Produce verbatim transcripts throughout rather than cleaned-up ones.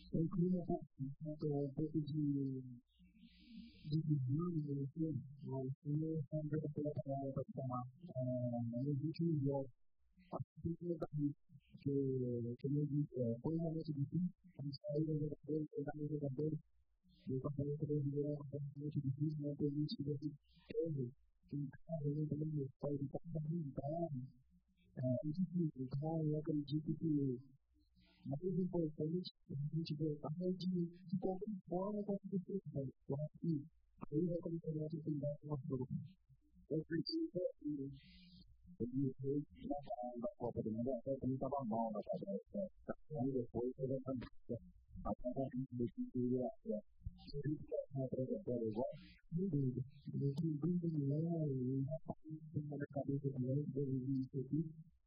Eu crio um pouco, um pouco de de desânimo, assim, mas eu também estou trabalhando para tomar nos últimos jogos. Assim que eu daqui, que que eu disse, foi um momento difícil, a gente saiu dos jogadores, pegar os jogadores, e eu também estou vivendo um momento difícil, não ter visto que eu teve, que cada vez também pode estar habilitado, é difícil, então eu acredito que mais importante é a gente voltar de, de qualquer forma com a situação. Eu acho que aí vai começar a oportunidade com a sua. Eu acredito que ele fez na Copa do Mundo, até também estava mal na tabela. Aí depois eu já estava a gente decidiu que ia ser uma trajetória igual. Sem dúvida. Eu tenho dúvida nenhuma e já passei na cabeça também, desde isso aqui.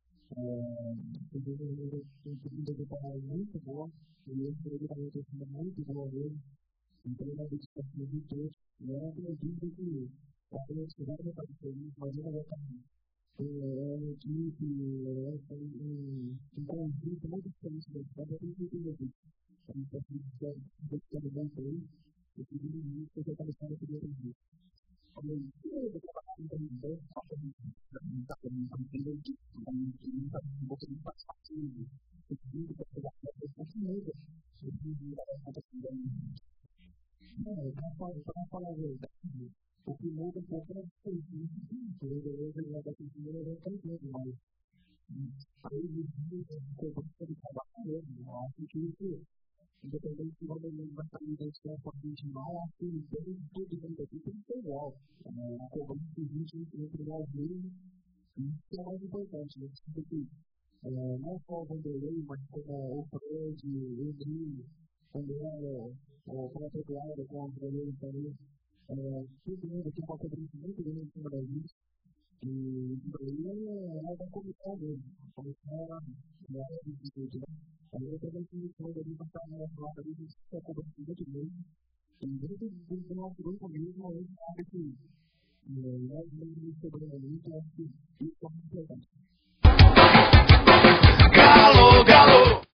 Tem sido preparado muito bom, e eu creio que está sendo muito bom mesmo. Então, eu dedicação de todos, e eu acredito que a gente vai estar feliz, mas eu não vou estar é uma equipe, é um conjunto muito diferente da história, eu acredito que a gente está ficando bem por isso, eu acredito que eu já estava estando aqui dentro disso. Como eu disse, eu vou trabalhar com também bem, só que a gente está também tranquilo, a gente está um pouco de participação, eu acredito que a gente vai ter continuidade, eu acredito que a gente vai ter não, para falar a verdade, o que muda um pouco é a diferença. O jogador já está com dinheiro, já está entendendo, mas aí o dia de cobrança de trabalho mesmo. Eu acho que isso, independente se o jogador vai sair da escola para vinte mal, acho que todo mundo aqui tem que ser igual. A cobrança de vinte entre igual mesmo, isso é mais importante. Eu sinto que não só o Vanderlei, mas como o Fred, o Edinho, também o próprio Eduardo, com os goleiros também, todo mundo tem uma cobrança muito grande em cima da gente. E isso daí é da comissão mesmo. A comissão é a difícil, né? Aí eu também tive coisa ali para estar na roda ali, a gente está cobrando muito mesmo. E dentro do nosso grupo mesmo, a gente sabe que nós mesmos cobrando muito, eu acho que isso é muito importante. Galo, galo!